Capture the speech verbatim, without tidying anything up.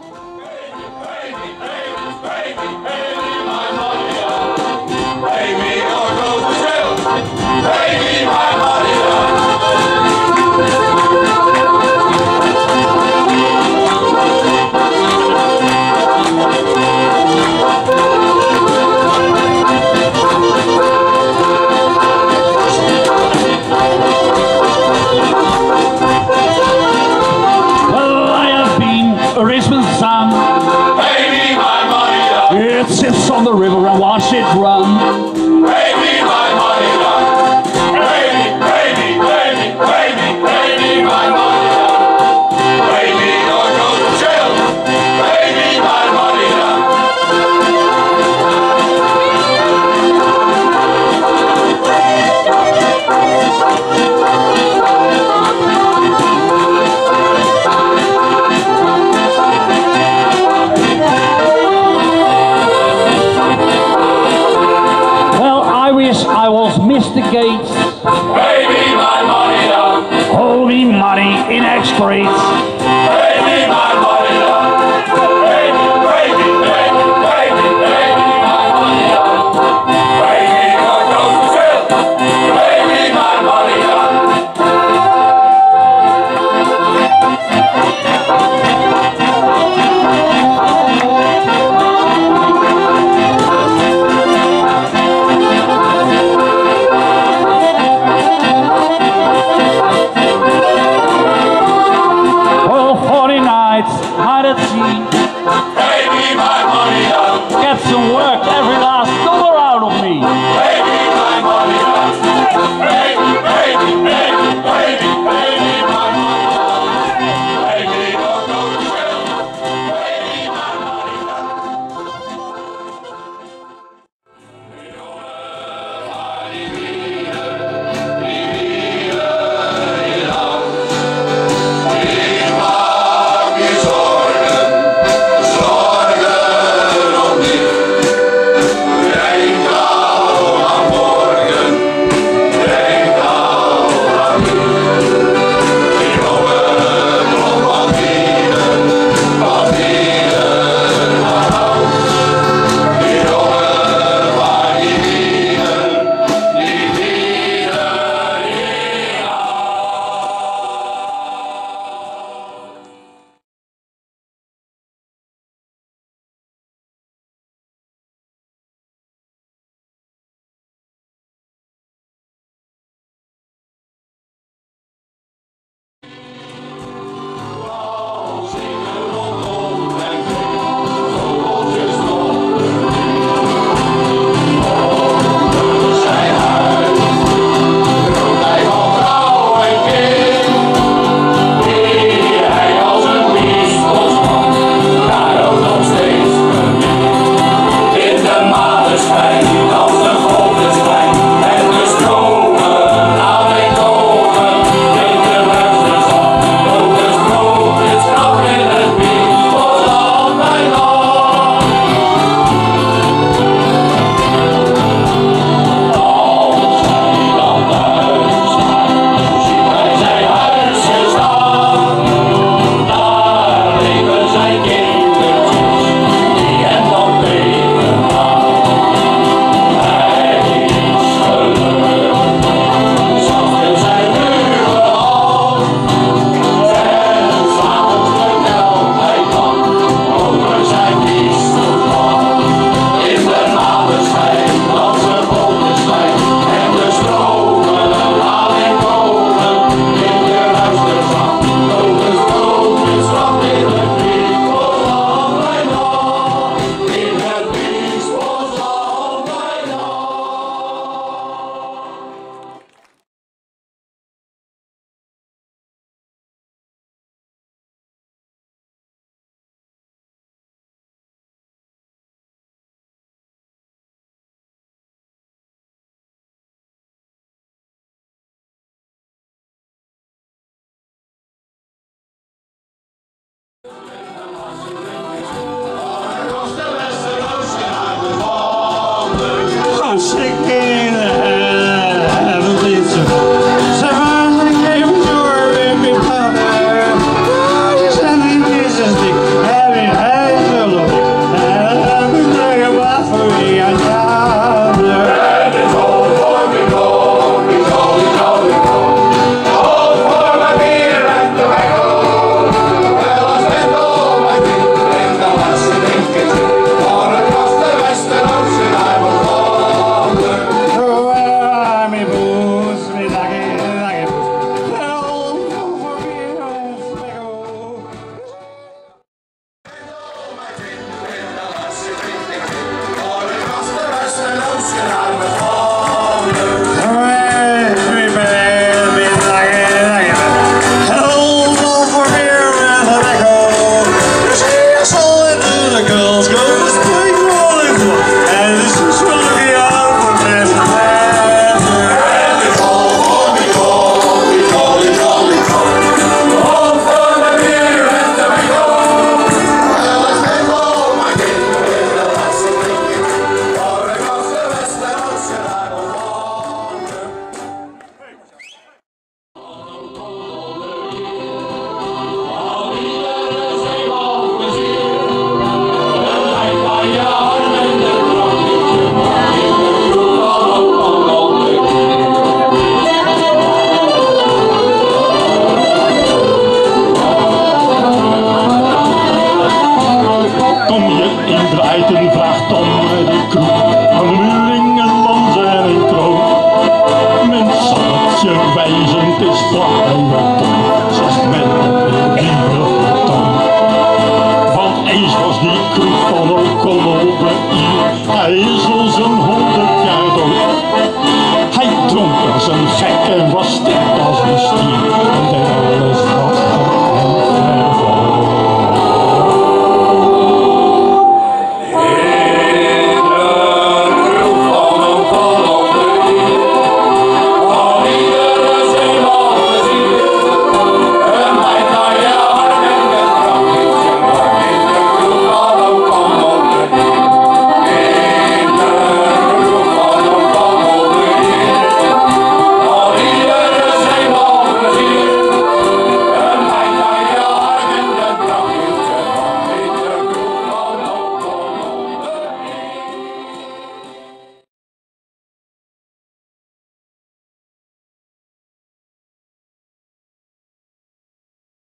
On the river and watch it run. Pay me my money now. Pay me, pay me, pay me, pay me, pay me my money now. Pay me or go to jail. Pay me my money now. I was Mister Gates. Pay me my money now. Holding money in excretes. Pay me my money now. Pay me, pay me, pay me, pay me, pay me my money now. Pay me or go to jail. Pay me my money now. Pay me my money now. Get some work, every last dollar out of me. Pay me my money now. Pay me, pay me, pay me, pay me, pay me my money now. Pay me or go to jail. Pay me my money Having the girls go to spring rolling, and this is really out for this land. And we call, oh, we call, we call, we call, we call. All for the beer and the bingo. Well, let's make all my game with a glass of whiskey. For across the western ocean I will wander. Kom je in Drijten